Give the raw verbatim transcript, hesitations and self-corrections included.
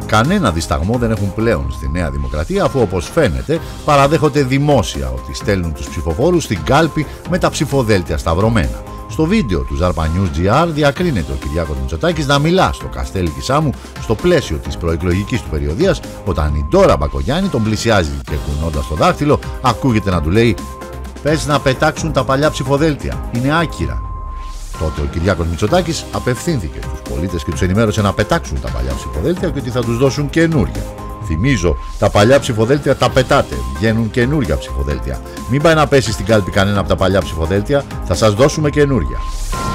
κανένα δισταγμό δεν έχουν πλέον στη Νέα Δημοκρατία, αφού όπως φαίνεται παραδέχονται δημόσια ότι στέλνουν τους ψηφοφόρους στην κάλπη με τα ψηφοδέλτια σταυρωμένα. Στο βίντεο του Zarpa News τζι αρ διακρίνεται ο Κυριάκος Μητσοτάκης να μιλά στο Καστέλι της Σάμου στο πλαίσιο της προεκλογικής του περιοδίας, όταν η Ντόρα Μπακογιάννη τον πλησιάζει και κουνώντας το δάχτυλο ακούγεται να του λέει «Πες να πετάξουν τα παλιά ψηφοδέλτια, είναι άκυρα». Τότε ο Κυριάκος Μητσοτάκης απευθύνθηκε στους πολίτες και τους ενημέρωσε να πετάξουν τα παλιά ψηφοδέλτια και ότι θα τους δώσουν καινούρια. Θυμίζω, τα παλιά ψηφοδέλτια τα πετάτε, βγαίνουν καινούρια ψηφοδέλτια. Μην πάει να πέσει στην κάλπη κανένα από τα παλιά ψηφοδέλτια, θα σας δώσουμε καινούρια.